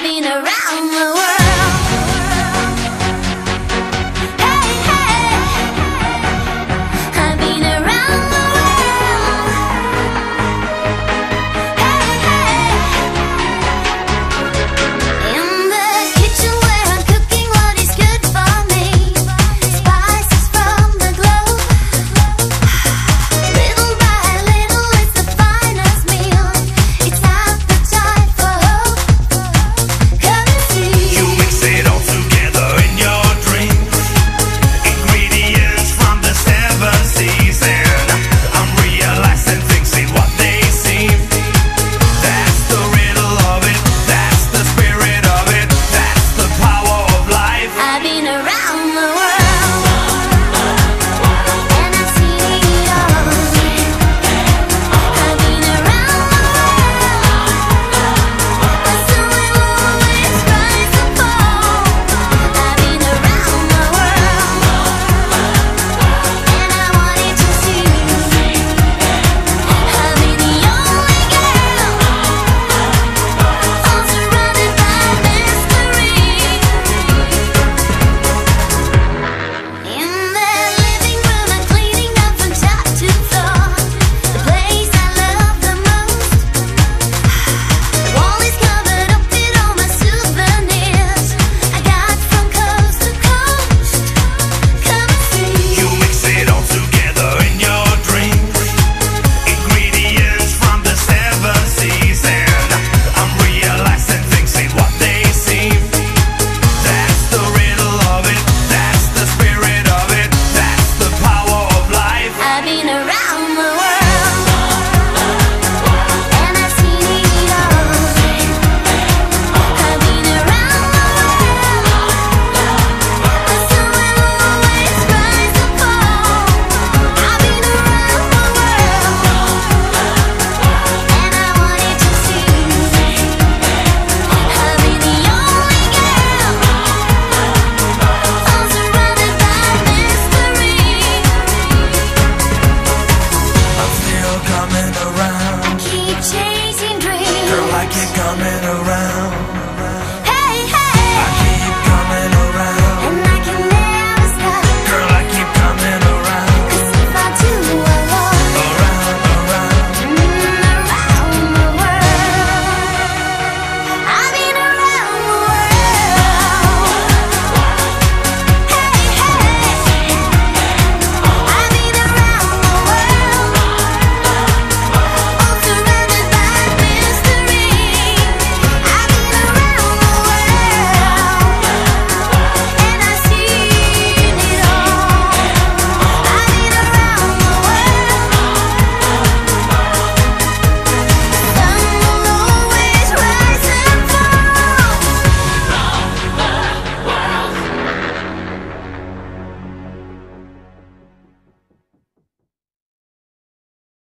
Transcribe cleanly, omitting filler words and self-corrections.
been around the world. Hey, hey, I've been around the world. Hey, hey, in the kitchen where I'm cooking what is good for me. Spices from the globe. Little by little, it's the finest meal. It's appetite for hope. Come and see. You mix it all together in your drink. Ingredients from the seven seas, and I'm realizing things ain't what they seem. That's the riddle of it. That's the spirit of it. That's the power of life. I've been around the world, and I've seen it all. I've been around the world, the sun will always rise and fall. I've been around the world, and I wanted to see. I've been the only girl, all surrounded by mystery. In the living room, I'm cleaning up from top to floor. The place I love the most. The wall is covered up with all my souvenirs I got from coast to coast. Come and see. You mix it all together in your drink. Ingredients from the seven seas, and I'm realizing things ain't what they seem. That's the riddle of it. That's the spirit of it. That's the power of life. I've been around the world, and I've seen it all. I've been around the world, the sun will always rise and fall. I've been around the world, and I wanted to see. I've been the only girl, all surrounded by mystery. I'm still coming around. Keep chasing dreams. Girl, I keep coming around.